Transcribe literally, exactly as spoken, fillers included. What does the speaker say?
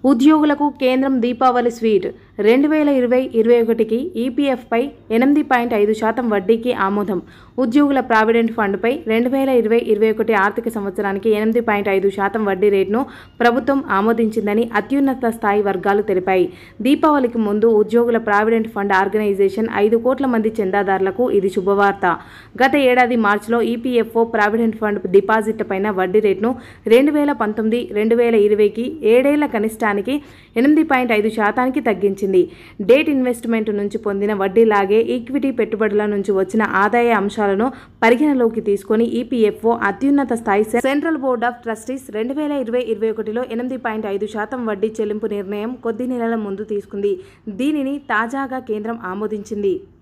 ఉద్యోగులకు కేంద్రం దీపావళి స్వీట్ రెండు వేల ఇరవై ఇరవై ఒకటికి ఈపీఎఫ్పై ఎనిమిది పాయింట్ ఐదు శాతం వడ్డీకి ఆమోదం. ఉద్యోగుల ప్రావిడెంట్ ఫండ్పై రెండు వేల ఇరవై ఇరవై ఒకటి ఆర్థిక సంవత్సరానికి ఎనిమిది పాయింట్ ఐదు శాతం వడ్డీ రేటును ప్రభుత్వం ఆమోదించిందని అత్యున్నత స్థాయి వర్గాలు తెలిపాయి. దీపావళికి ముందు ఉద్యోగుల ప్రావిడెంట్ ఫండ్ ఆర్గనైజేషన్ ఐదు కోట్ల మంది చందాదారులకు ఇది శుభవార్త. గత ఏడాది మార్చిలో ఈపీఎఫ్ఓ ప్రావిడెంట్ ఫండ్ డిపాజిట్లపైన వడ్డీ రేటును రెండు వేల పంతొమ్మిది రెండు వేల ఇరవైకి ఏడేళ్ల కనిష్టానికి ఎనిమిది పాయింట్ ఐదు శాతానికి తగ్గించింది. డేట్ ఇన్వెస్ట్మెంట్ నుంచి పొందిన వడ్డీలాగే ఈక్విటీ పెట్టుబడుల నుంచి వచ్చిన ఆదాయ అంశాలను పరిగణలోకి తీసుకుని ఈపీఎఫ్ఓ అత్యున్నత స్థాయి సెంట్రల్ బోర్డ్ ఆఫ్ ట్రస్టీస్ రెండు వేల ఇరవై ఇరవై ఒకటిలో ఎనిమిది పాయింట్ ఐదు శాతం వడ్డీ చెల్లింపు నిర్ణయం కొద్ది నెలల ముందు తీసుకుంది. దీనిని తాజాగా కేంద్రం ఆమోదించింది.